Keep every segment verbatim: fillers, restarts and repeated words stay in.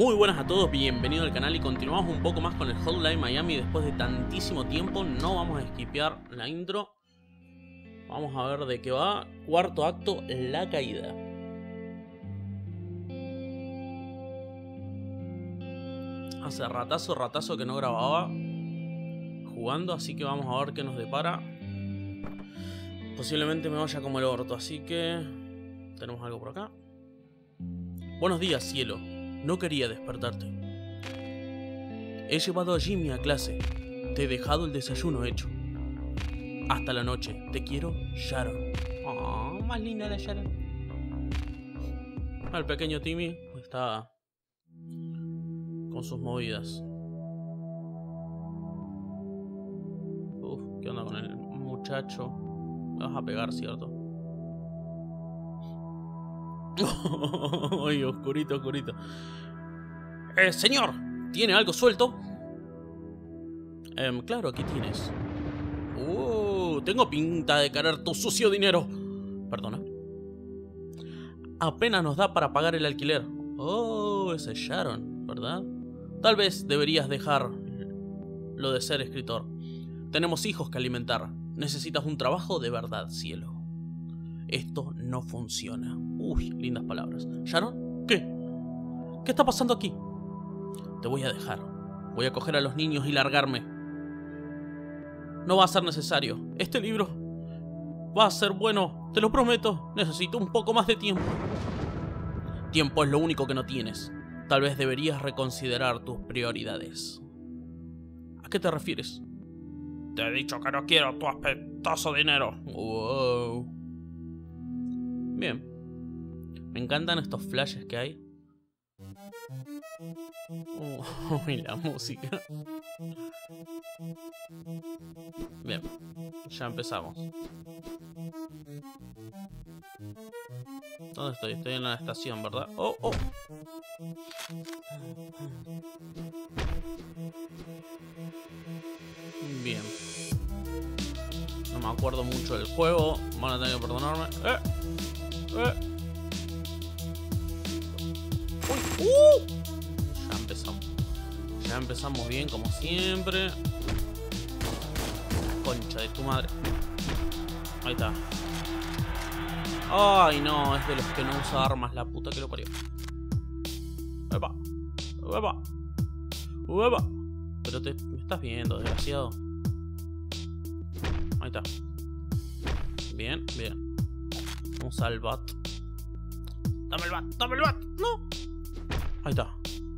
Muy buenas a todos, bienvenidos al canal y continuamos un poco más con el Hotline Miami. Después de tantísimo tiempo no vamos a skipear la intro. Vamos a ver de qué va. Cuarto acto, la caída. Hace ratazo, ratazo que no grababa jugando, así que vamos a ver qué nos depara. Posiblemente me vaya como el orto, así que tenemos algo por acá. Buenos días, cielo. No quería despertarte. He llevado a Jimmy a clase. Te he dejado el desayuno hecho. Hasta la noche. Te quiero, Sharon. Oh, más linda la Sharon. El pequeño Timmy está con sus movidas. Uf, ¿qué onda con el muchacho? Me vas a pegar, ¿cierto? Ay, oscurito, oscurito. Eh, señor, ¿tiene algo suelto? Eh, claro, aquí tienes. Uh, tengo pinta de querer tu sucio dinero. Perdona. Apenas nos da para pagar el alquiler. Oh, ese es Sharon, ¿verdad? Tal vez deberías dejar lo de ser escritor. Tenemos hijos que alimentar. Necesitas un trabajo de verdad, cielo. Esto no funciona. Uy, lindas palabras. ¿Sharon? ¿Qué? ¿Qué está pasando aquí? Te voy a dejar. Voy a coger a los niños y largarme. No va a ser necesario. Este libro va a ser bueno. Te lo prometo. Necesito un poco más de tiempo. Tiempo es lo único que no tienes. Tal vez deberías reconsiderar tus prioridades. ¿A qué te refieres? Te he dicho que no quiero tu apetitoso dinero. Wow. Bien. Me encantan estos flashes que hay. Oh, y la música. Bien. Ya empezamos. ¿Dónde estoy? Estoy en la estación, ¿verdad? Oh, oh. Bien. No me acuerdo mucho del juego. Van a tener que perdonarme. ¡Eh! ¡Eh! ¡Uy! ¡Uh! Ya empezamos. Ya empezamos bien, como siempre. La concha de tu madre. Ahí está. Ay, no, es de los que no usa armas, la puta que lo parió. ¡Epa! ¡Epa! ¡Epa! Pero te me estás viendo, desgraciado. Ahí está. Bien, bien. Vamos al bat. ¡Dame el bat! ¡Dame el bat! ¡No! Ahí está.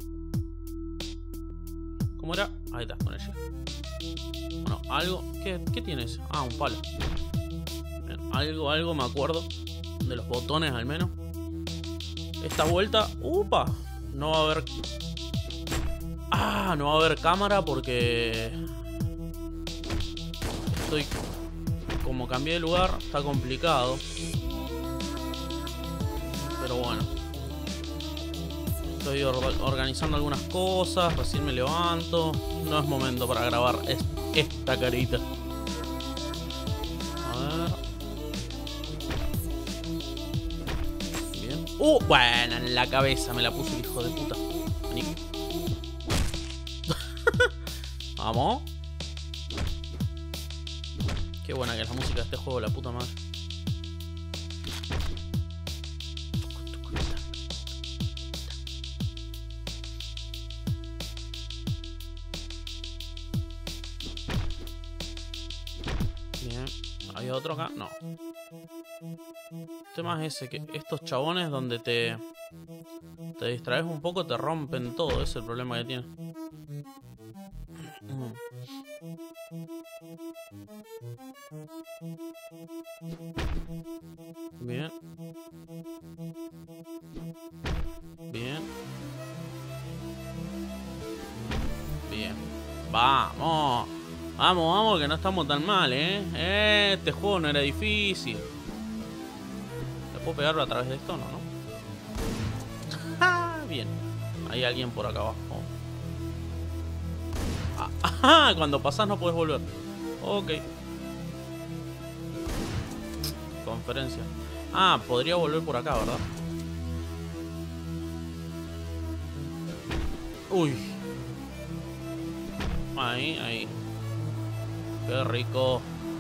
¿Cómo era? Ahí está, con el shift. Bueno, algo... ¿Qué, qué tienes? Ah, un palo. Bien, algo, algo me acuerdo. De los botones al menos. Esta vuelta... ¡Upa! No va a haber... Ah, no va a haber cámara porque... Estoy... Como cambié de lugar, está complicado. Pero bueno. Estoy or organizando algunas cosas. Recién me levanto. No es momento para grabar es esta carita. A ver. Bien. Uh, bueno, en la cabeza me la puso el hijo de puta. Vení. Vamos. Qué buena que es la música de este juego, la puta madre. Bien. ¿Hay otro acá? No. El tema es ese, que estos chabones donde te te distraes un poco te rompen todo. Ese es el problema que tiene. Bien. Bien. Bien. Vamos. Vamos, vamos, que no estamos tan mal, ¿eh? eh este juego no era difícil. ¿Le puedo pegarlo a través de esto? No, ¿no? Bien. Hay alguien por acá abajo. Ah, cuando pasas no puedes volver. Ok. Conferencia. Ah, podría volver por acá, ¿verdad? Uy. Ahí, ahí. Qué rico.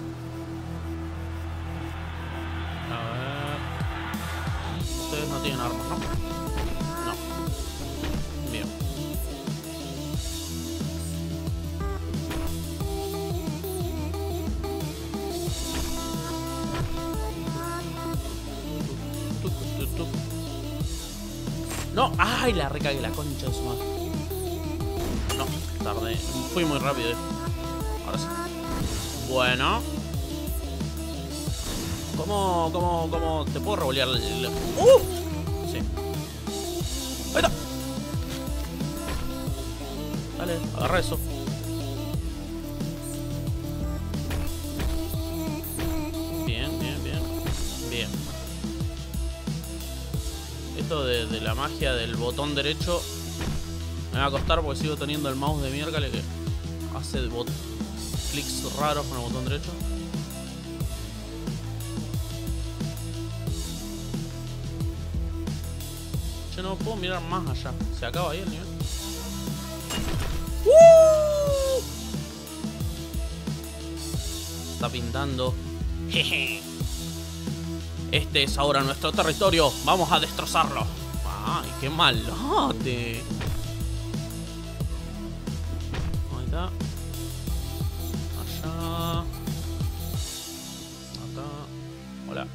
A ver. Ustedes no tienen armas, ¿no? No. Bien. No, ay, la recagué, la concha de su madre. No, tardé. Fui muy rápido. Eh. Ahora sí. Bueno. ¿Cómo, cómo, cómo te puedo revolear el... el... ¡Uh! Sí. Ahí está. Dale, agarra eso. Bien, bien, bien. Bien. Esto de, de la magia del botón derecho me va a costar porque sigo teniendo el mouse de miércoles que hace bot clics raros con el botón derecho. Yo no puedo mirar más allá. Se acaba ahí el nivel. ¡Uh! Está pintando. Jeje. Este es ahora nuestro territorio. Vamos a destrozarlo. Ay, qué malote. Ahí está. Allá. Acá. Hola.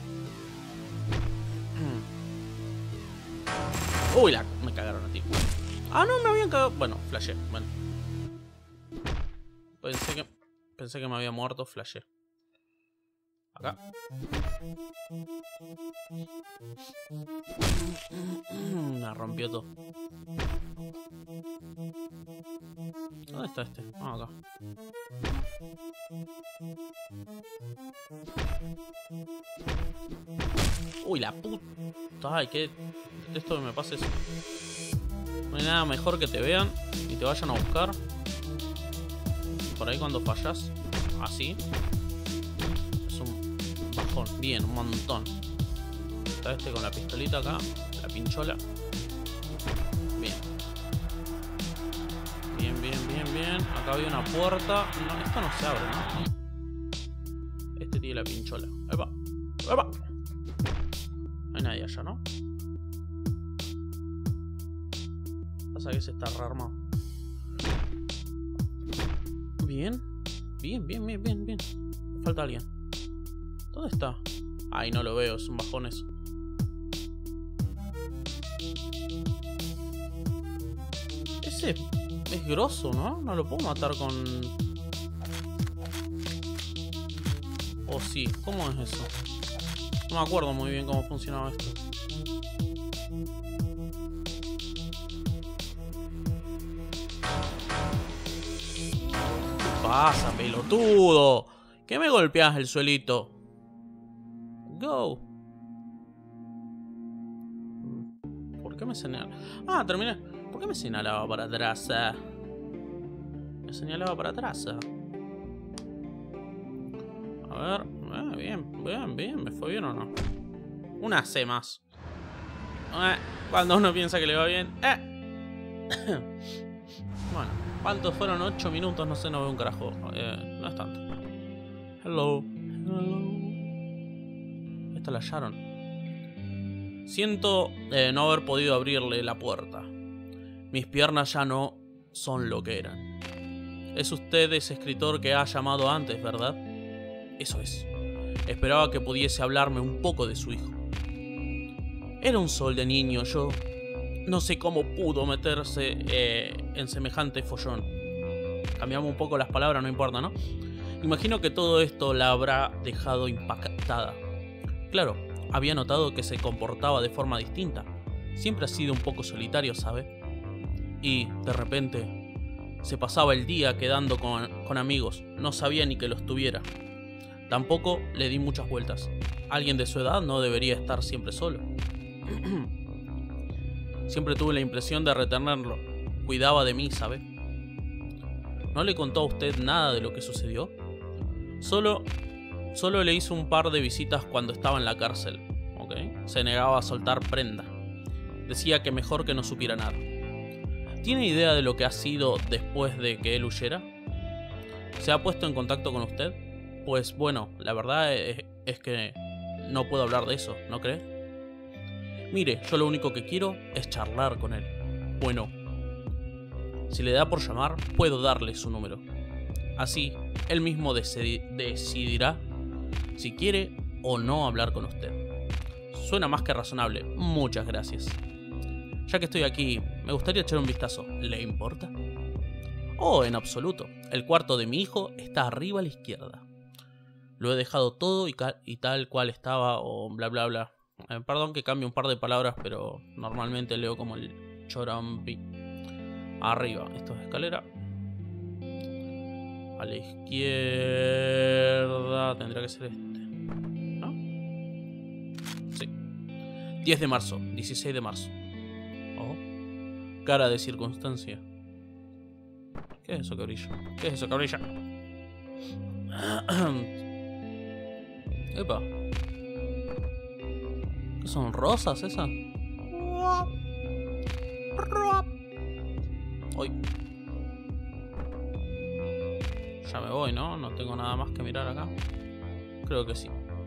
Uy, la... me cagaron a ti. Ah, no, me habían cagado. Bueno, flashé. Bueno. Pensé que... Pensé que me había muerto, flashé. Acá. Me rompió todo. ¿Dónde está este? Ah, acá. Uy, la puta. Ay, que esto que me pase eso. No hay nada mejor que te vean y te vayan a buscar. Por ahí cuando fallas, así. Es un bajón. Bien, un montón. Está este con la pistolita acá. La pinchola. Bien. Bien, bien, bien, bien. Acá había una puerta. No, esto no se abre, ¿no? Este tiene la pinchola. ¡Epa! ¡Epa! No hay nadie allá, ¿no? Pasa que se está rearmado. Bien. Bien, bien, bien, bien, bien. Falta alguien. ¿Dónde está? Ay, no lo veo, es un bajón eso. Ese es grosso, ¿no? No lo puedo matar con... Oh, sí. ¿Cómo es eso? No me acuerdo muy bien cómo funcionaba esto. ¿Qué pasa, pelotudo? ¿Qué me golpeas el suelito? Go. ¿Por qué me señalaba? Ah, terminé. ¿Por qué me señalaba para atrás? Me señalaba para atrás. A ver. Eh, bien, bien, bien. ¿Me fue bien o no? Una C más. Eh, cuando uno piensa que le va bien. Eh. Bueno, ¿cuántos fueron? ocho minutos, no sé, no veo un carajo. Eh, no es tanto. Hello. Hello. Esta la hallaron. Siento eh, no haber podido abrirle la puerta. Mis piernas ya no son lo que eran. Es usted ese escritor que ha llamado antes, ¿verdad? Eso es. Esperaba que pudiese hablarme un poco de su hijo. Era un sol de niño, yo no sé cómo pudo meterse eh, en semejante follón. Cambiamos un poco las palabras, no importa, ¿no? Imagino que todo esto la habrá dejado impactada. Claro, había notado que se comportaba de forma distinta. Siempre ha sido un poco solitario, ¿sabe? Y, de repente, se pasaba el día quedando con, con amigos. No sabía ni que los tuviera. Tampoco le di muchas vueltas. Alguien de su edad no debería estar siempre solo. Siempre tuve la impresión de retenerlo. Cuidaba de mí, ¿sabe? ¿No le contó a usted nada de lo que sucedió? Solo, solo le hizo un par de visitas cuando estaba en la cárcel. ¿Ok? Se negaba a soltar prenda. Decía que mejor que no supiera nada. ¿Tiene idea de lo que ha sido después de que él huyera? ¿Se ha puesto en contacto con usted? Pues bueno, la verdad es, es que no puedo hablar de eso, ¿no cree? Mire, yo lo único que quiero es charlar con él. Bueno, si le da por llamar, puedo darle su número. Así, él mismo decidi- decidirá si quiere o no hablar con usted. Suena más que razonable. Muchas gracias. Ya que estoy aquí, me gustaría echar un vistazo. ¿Le importa? Oh, en absoluto. El cuarto de mi hijo está arriba a la izquierda. Lo he dejado todo y, y tal cual estaba o bla bla bla. Eh, perdón que cambie un par de palabras, pero normalmente leo como el chorampi. Arriba, esto es escalera. A la izquierda tendría que ser este, ¿no? Sí. diez de marzo, dieciséis de marzo. Oh. Cara de circunstancia. ¿Qué es eso que brilla? ¿Qué es eso que brilla? Epa. ¿Qué son rosas esas? Uy. Ya me voy, ¿no? No tengo nada más que mirar acá. Creo que sí.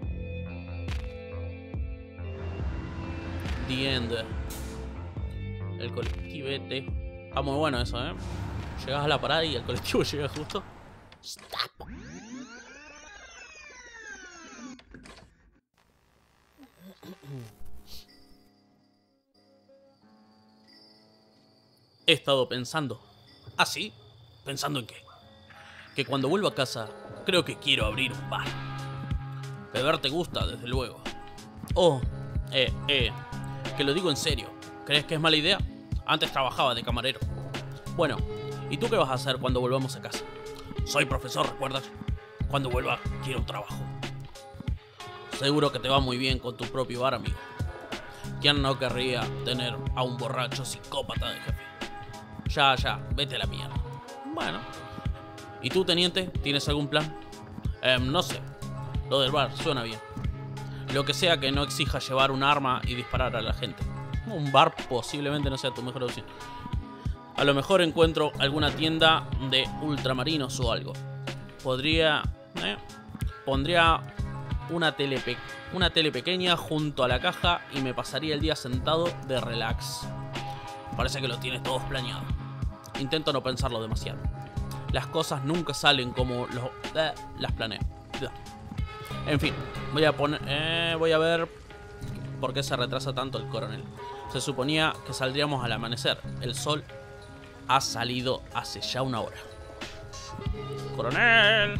The End. El colectivete. Está muy bueno eso, ¿eh? Llegas a la parada y el colectivo llega justo. Stop. He estado pensando. ¿Ah, sí? ¿Pensando en qué? Que cuando vuelva a casa, creo que quiero abrir un bar. Beber te gusta, desde luego. Oh, eh, eh, que lo digo en serio. ¿Crees que es mala idea? Antes trabajaba de camarero. Bueno, ¿y tú qué vas a hacer cuando volvamos a casa? Soy profesor, ¿recuerdas? Cuando vuelva, quiero un trabajo. Seguro que te va muy bien con tu propio bar, amigo. ¿Quién no querría tener a un borracho psicópata de jefe? Ya, ya, vete a la mierda. Bueno. ¿Y tú, teniente? ¿Tienes algún plan? Eh, no sé. Lo del bar suena bien. Lo que sea que no exija llevar un arma y disparar a la gente. Un bar posiblemente no sea tu mejor opción. A lo mejor encuentro alguna tienda de ultramarinos o algo. Podría... Eh, pondría una tele, pe una tele pequeña junto a la caja y me pasaría el día sentado de relax. Parece que lo tienes todo planeado. Intento no pensarlo demasiado. Las cosas nunca salen como lo, eh, las planeo. En fin, voy a poner, eh, voy a ver por qué se retrasa tanto el coronel. Se suponía que saldríamos al amanecer. El sol ha salido hace ya una hora. ¡Coronel!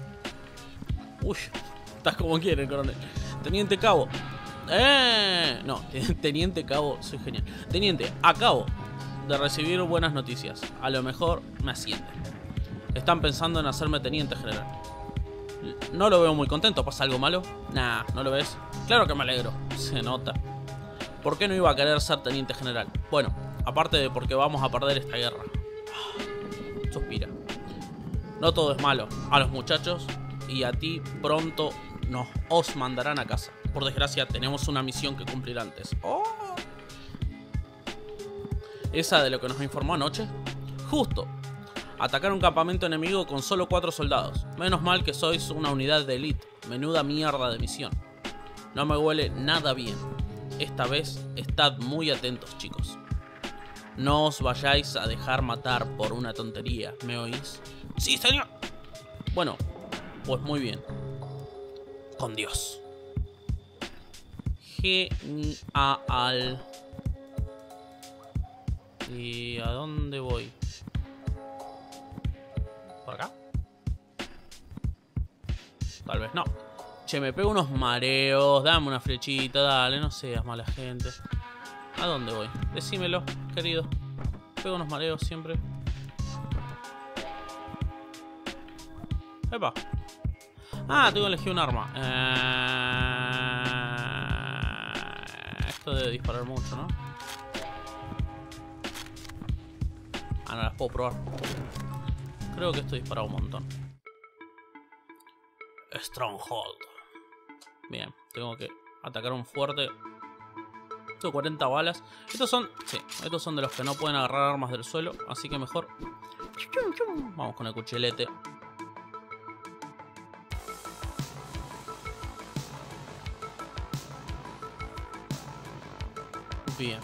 Uy, estás como quiere el coronel. Teniente Cabo. ¡Eh! No, Teniente Cabo, soy genial. Teniente, acabo de recibir buenas noticias. A lo mejor me ascienden. Están pensando en hacerme teniente general. No lo veo muy contento. ¿Pasa algo malo? Nah, ¿no lo ves? Claro que me alegro. Se nota. ¿Por qué no iba a querer ser teniente general? Bueno, aparte de porque vamos a perder esta guerra. Suspira. No todo es malo. A los muchachos y a ti pronto nos os mandarán a casa. Por desgracia tenemos una misión que cumplir antes. Oh. ¿Esa de lo que nos informó anoche? Justo. Atacar un campamento enemigo con solo cuatro soldados. Menos mal que sois una unidad de élite. Menuda mierda de misión. No me huele nada bien. Esta vez estad muy atentos, chicos. No os vayáis a dejar matar por una tontería, ¿me oís? ¡Sí, señor! Bueno, pues muy bien. Con Dios. Genial. ¿Y a dónde voy? ¿Por acá? Tal vez no. Che, me pego unos mareos. Dame una flechita, dale, no seas mala gente. ¿A dónde voy? Decímelo, querido. Me pego unos mareos siempre. Epa. Ah, tengo que elegir un arma. Eh... Esto debe disparar mucho, ¿no? Ah, no las puedo probar. Creo que esto dispara un montón. Stronghold. Bien, tengo que atacar un fuerte. Tengo cuarenta balas. Estos son... Sí, estos son de los que no pueden agarrar armas del suelo. Así que mejor... Vamos con el cuchilete. Bien.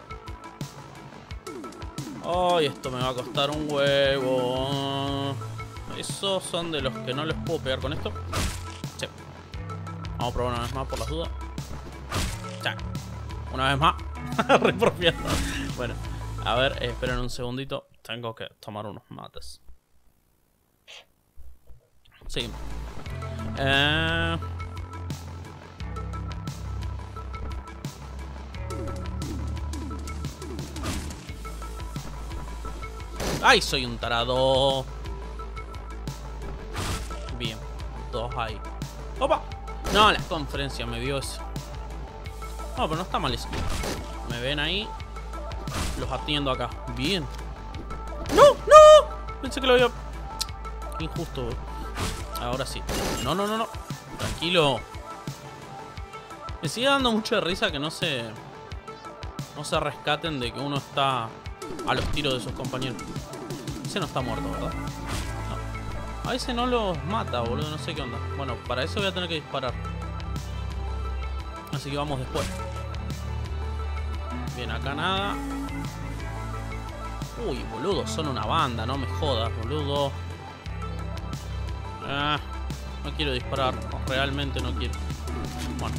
Ay, esto me va a costar un huevo. Esos son de los que no les puedo pegar con esto. Sí. Vamos a probar una vez más por las dudas. Ya. Una vez más. Re porfiado. Bueno, a ver, eh, esperen un segundito. Tengo que tomar unos mates. Sí. Eh... ¡Ay, soy un tarado! Bien, dos ahí. ¡Opa! No, la conferencia me vio eso. No, pero no está mal eso. Me ven ahí. Los atiendo acá. Bien. ¡No! ¡No! Pensé que lo había... Qué injusto. Ahora sí. No, no, no, no. Tranquilo. Me sigue dando mucha risa que no se... No se rescaten de que uno está a los tiros de sus compañeros. Ese no está muerto, ¿verdad? No. A ese no los mata, boludo. No sé qué onda. Bueno, para eso voy a tener que disparar. Así que vamos después. Bien, acá nada. Uy, boludo, son una banda. No me jodas, boludo. Ah, no quiero disparar. No, realmente no quiero. Bueno.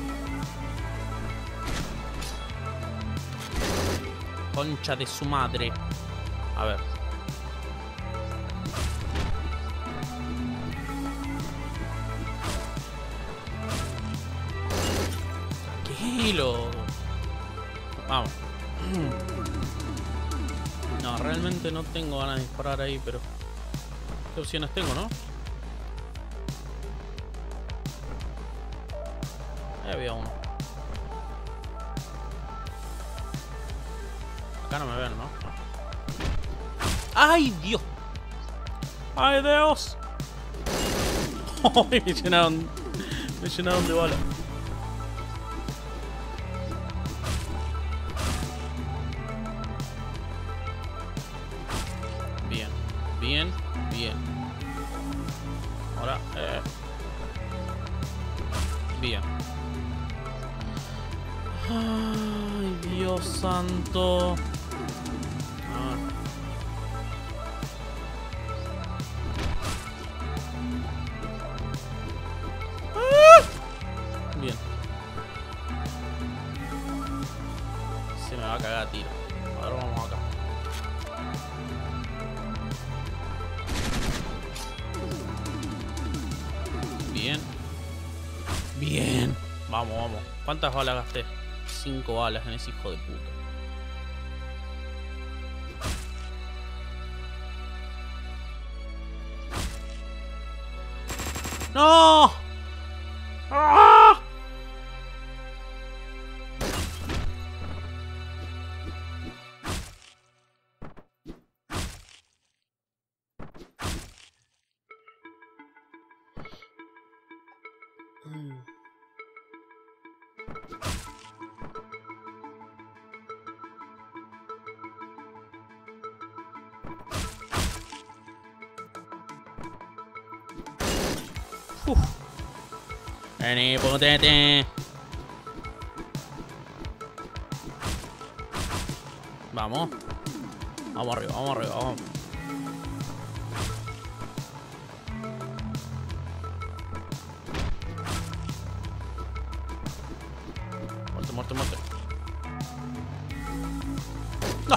Concha de su madre. A ver. Tranquilo. Vamos. No, realmente no tengo ganas de disparar ahí, pero... ¿Qué opciones tengo, no? Ahí había uno. Acá no me ven, ¿no? ¡Ay, Dios! ¡Ay, Dios! Me llenaron... Me llenaron de bala. Bien, bien, bien. Ahora, eh... bien. Ay, Dios santo. Ah. Ah. Bien. Se me va a cagar a tiro. Ahora vamos acá. Bien. Bien. Vamos, vamos. ¿Cuántas balas gasté? Cinco balas en ese hijo de puta. ¡No! ¡Ah! Mm. Uf. Vení, potete. Vamos. Vamos arriba, vamos arriba, vamos. Muerte, muerte, muerte. No.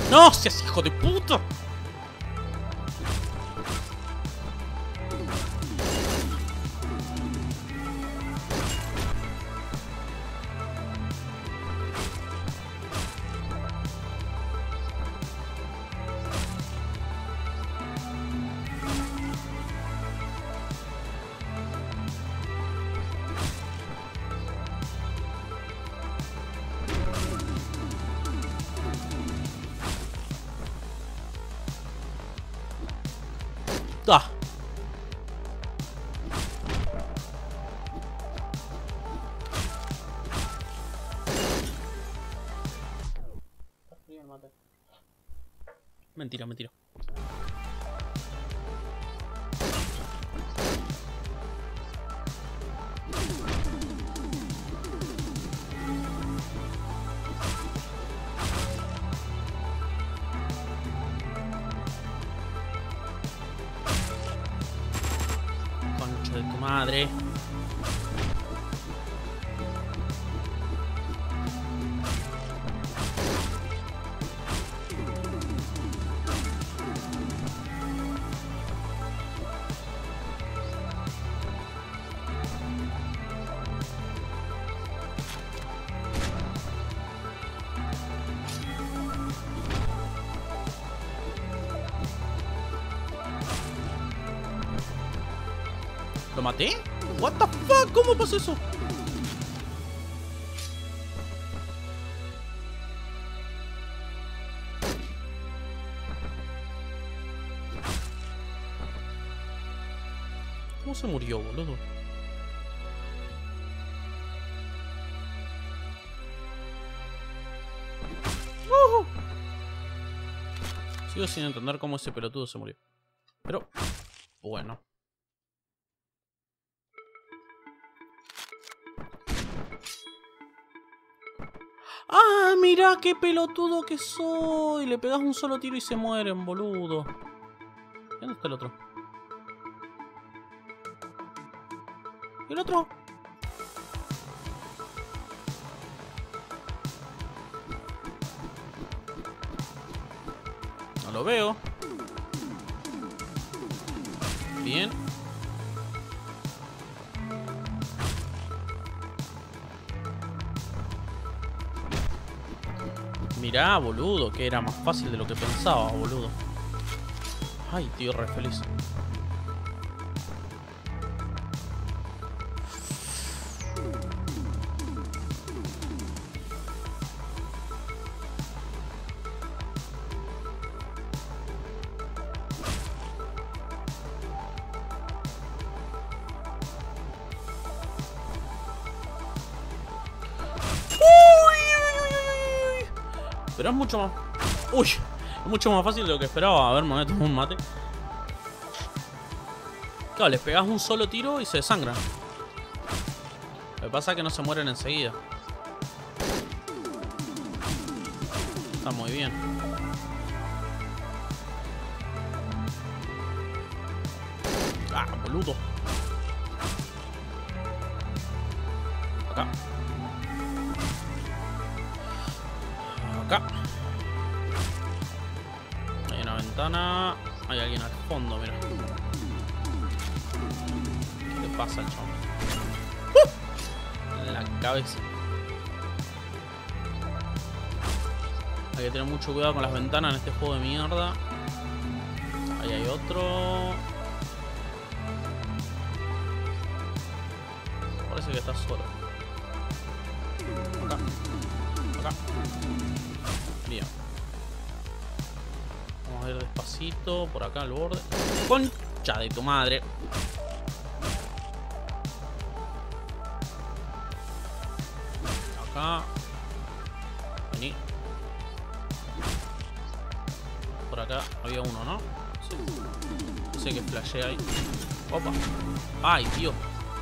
¡No seas hijo de puta! Ah. Mentira, mentira. Concha de tu madre. ¿Lo maté? What the fuck? ¿Cómo pasó eso? ¿Cómo se murió, boludo? Uh-huh. Sigo sin entender cómo ese pelotudo se murió. Pero, bueno. ¡Ah, mirá qué pelotudo que soy! Le pegas un solo tiro y se mueren, boludo. ¿Dónde está el otro? ¿Y el otro? No lo veo. Bien. Mirá, boludo, que era más fácil de lo que pensaba, boludo. Ay, tío, re feliz. Pero es mucho más... Uy, es mucho más fácil de lo que esperaba. A ver, me voy a tomar un mate. Claro, les pegas un solo tiro y se desangran. Lo que pasa es que no se mueren enseguida. Está muy bien. Ah, boludo. Acá. Acá. Hay una ventana. Hay alguien al fondo, mira. ¿Qué le pasa al chabón? ¡Uh! En la cabeza. Hay que tener mucho cuidado con las ventanas en este juego de mierda. Ahí hay otro. Parece que está solo. Acá. Acá. Bien. Vamos a ir despacito por acá al borde. Concha de tu madre. Acá. Vení. Por acá había uno, ¿no? Sí. No sé qué flashea ahí. Opa. Ay, tío.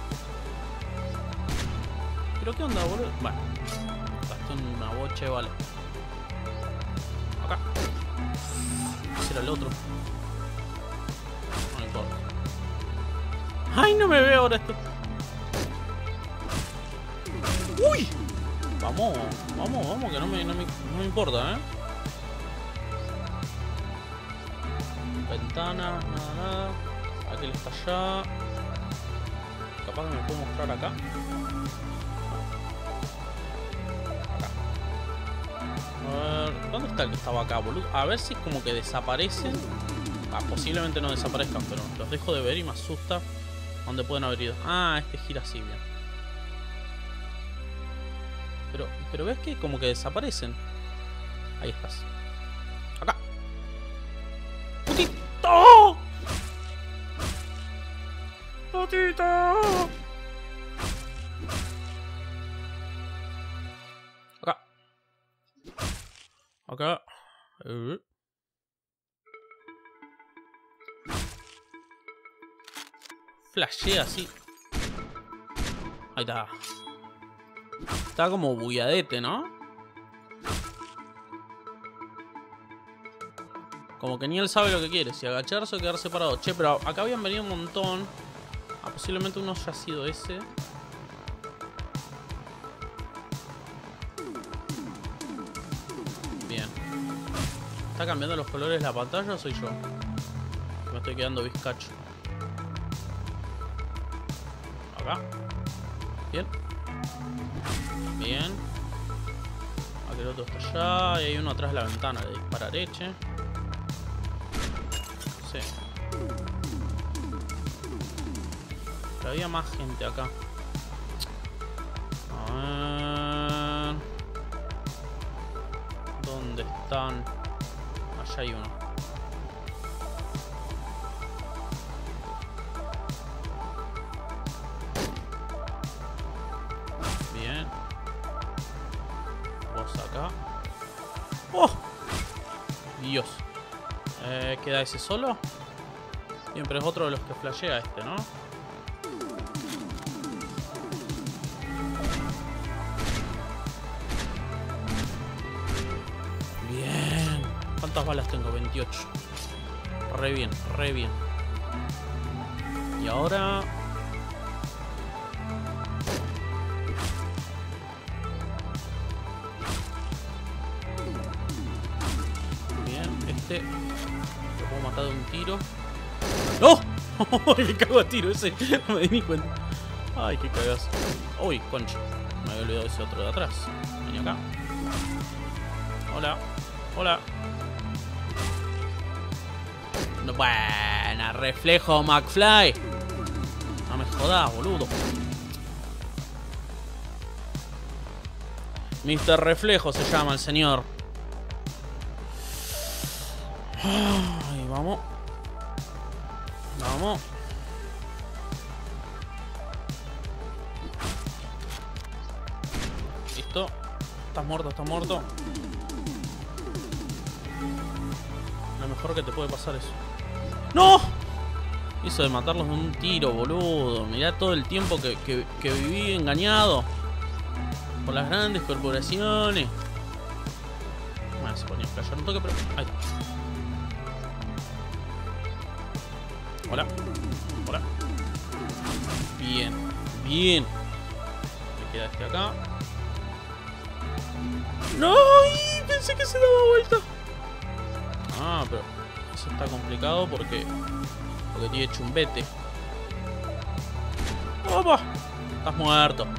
¿Pero qué onda, boludo? Bueno. Gasté una boche, vale. Acá. Ese era el otro. No importa. ¡Ay, no me veo ahora esto! ¡Uy! Vamos, vamos, vamos, que no me, no me, no me importa, ¿eh? Ventana, nada, nada. Aquel está allá. Capaz que me puedo mostrar acá. Acá. A ver, ¿dónde está el que estaba acá, boludo? A ver si como que desaparecen. Ah, posiblemente no desaparezcan, pero los dejo de ver y me asusta dónde pueden haber ido. Ah, este gira así, bien. Pero, pero ves que como que desaparecen. Ahí estás. Acá. ¡Putito! ¡Putito! Acá. Acá. Uh. Flashea así. Ahí está. Está como bugueadete, ¿no? Como que ni él sabe lo que quiere. Si agacharse o quedarse parado. Che, pero acá habían venido un montón. Ah, posiblemente uno ya ha sido ese. Bien. ¿Está cambiando los colores la pantalla o soy yo? Me estoy quedando bizcacho. Acá. Bien. Bien. Aquel otro está allá. Y hay uno atrás de la ventana. Le dispararé, che. Sí. Pero había más gente acá. A ver. ¿Dónde están? Allá hay uno. Bien. Vos acá. ¡Oh! Dios. Eh, ¿Queda ese solo? Bien, pero es otro de los que flashea este, ¿no? Bien. ¿Cuántas balas tengo? veintiocho. Re bien, re bien. Y ahora... Bien, este... Lo puedo matar de un tiro. ¡No! Me cago a tiro ese. No me di ni cuenta. Ay, qué cagazo. Uy, concha. Me había olvidado ese otro de atrás. Vení acá. Hola. Hola. No, buena, reflejo McFly. No me jodas, boludo. mister Reflejo se llama el señor. Ay, vamos. Vamos. Listo. Estás muerto, estás muerto. Lo mejor que te puede pasar eso. ¡No! Hizo de matarlos de un tiro, boludo. Mirá todo el tiempo que, que, que viví engañado por las grandes corporaciones. Bueno, se ponía a flashear un toque, pero... Ahí está. Hola. Hola. Bien. Bien. Me queda este acá. ¡No! ¡Ay! Pensé que se daba vuelta. Ah, pero eso está complicado porque... Porque tiene chumbete. ¡Opa! Estás muerto.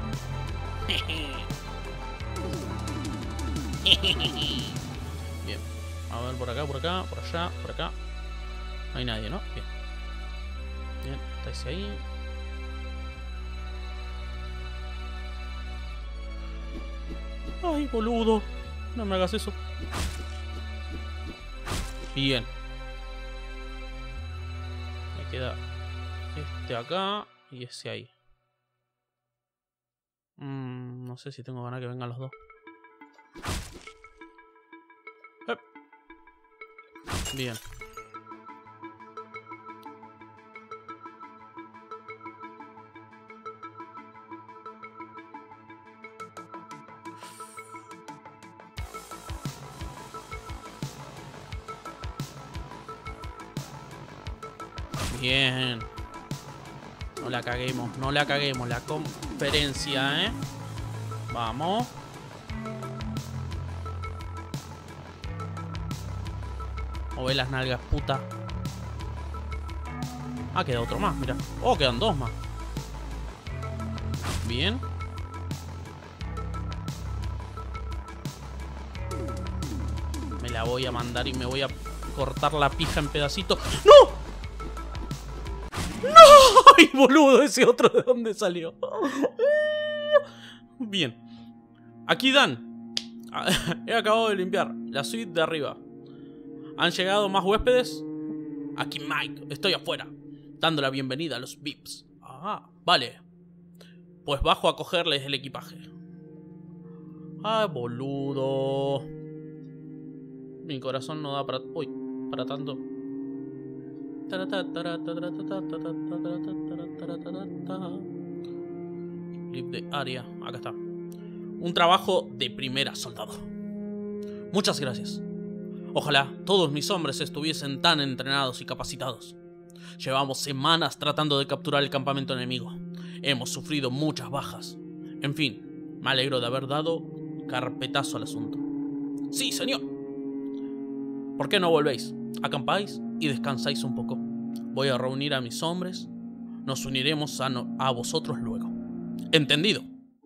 Bien. A ver, por acá, por acá, por allá, por acá. No hay nadie, ¿no? Bien. Bien, está ese ahí. Ay, boludo. No me hagas eso. Bien. Me queda este acá y ese ahí. Mm, no sé si tengo ganas que vengan los dos. Eh. Bien. Bien. No la caguemos, no la caguemos. La conferencia, ¿eh? Vamos. Mueve las nalgas, puta. Ah, queda otro más, mira. Oh, quedan dos más. Bien. Me la voy a mandar y me voy a cortar la pija en pedacitos. ¡No! ¡No! ¡Ay, boludo! Ese otro, ¿de dónde salió? Bien. Aquí Dan. He acabado de limpiar la suite de arriba. ¿Han llegado más huéspedes? Aquí Mike. Estoy afuera, dando la bienvenida a los V I Ps. Ah, vale. Pues bajo a cogerles el equipaje. Ay, boludo. Mi corazón no da para... Uy, para tanto. Clip de área. Acá está. Un trabajo de primera, soldado. Muchas gracias. Ojalá todos mis hombres estuviesen tan entrenados y capacitados. Llevamos semanas tratando de capturar el campamento enemigo. Hemos sufrido muchas bajas. En fin, me alegro de haber dado carpetazo al asunto. Sí, señor. ¿Por qué no volvéis? Acampáis y descansáis un poco. Voy a reunir a mis hombres. Nos uniremos a, no, a vosotros luego. ¿Entendido?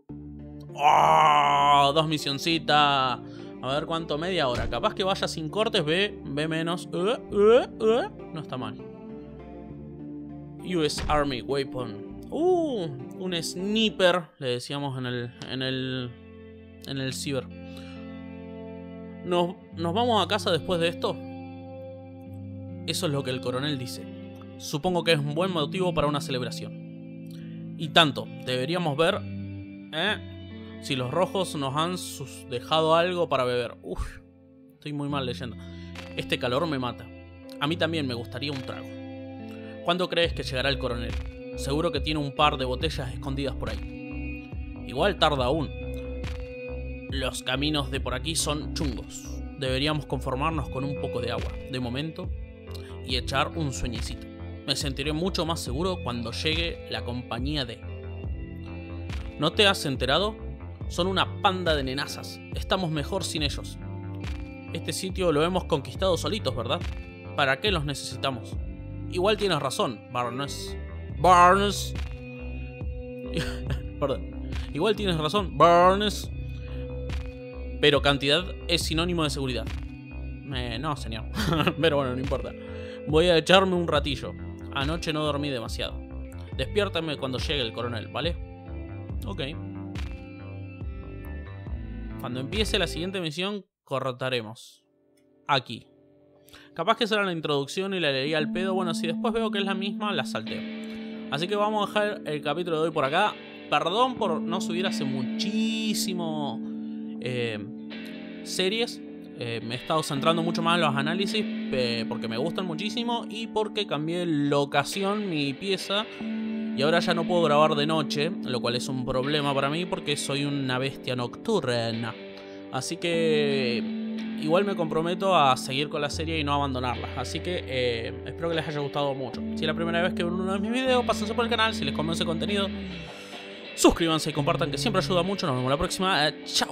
¡Oh! Dos misioncitas. A ver cuánto, media hora. Capaz que vaya sin cortes, ve, ve menos. Uh, uh, uh. No está mal. U S Army Weapon. Uh, un sniper. Le decíamos en el. En el. En el ciber. ¿Nos, ¿Nos vamos a casa después de esto? Eso es lo que el coronel dice. Supongo que es un buen motivo para una celebración. Y tanto, deberíamos ver ¿eh? si los rojos nos han dejado algo para beber. Uf, estoy muy mal leyendo. Este calor me mata. A mí también me gustaría un trago. ¿Cuándo crees que llegará el coronel? Seguro que tiene un par de botellas escondidas por ahí. Igual tarda aún. Los caminos de por aquí son chungos. Deberíamos conformarnos con un poco de agua, de momento, y echar un sueñecito. Me sentiré mucho más seguro cuando llegue la compañía de... ¿No te has enterado? Son una panda de nenazas. Estamos mejor sin ellos. Este sitio lo hemos conquistado solitos, ¿verdad? ¿Para qué los necesitamos? Igual tienes razón, Barnes. Barnes. Perdón. Igual tienes razón, Barnes. Pero cantidad es sinónimo de seguridad. Eh, no, señor. Pero bueno, no importa. Voy a echarme un ratillo. Anoche no dormí demasiado. Despiértame cuando llegue el coronel, ¿vale? Ok. Cuando empiece la siguiente misión, cortaremos. Aquí. Capaz que será la introducción y la leería al pedo. Bueno, si después veo que es la misma, la salteo. Así que vamos a dejar el capítulo de hoy por acá. Perdón por no subir hace muchísimo eh, series. Eh, me he estado centrando mucho más en los análisis eh, porque me gustan muchísimo y porque cambié locación, mi pieza, y ahora ya no puedo grabar de noche, lo cual es un problema para mí porque soy una bestia nocturna. Así que igual me comprometo a seguir con la serie y no abandonarla. Así que eh, espero que les haya gustado mucho. Si es la primera vez que ven uno de mis videos, pásense por el canal. Si les convence el contenido, suscríbanse y compartan, que siempre ayuda mucho. Nos vemos la próxima. Eh, chao.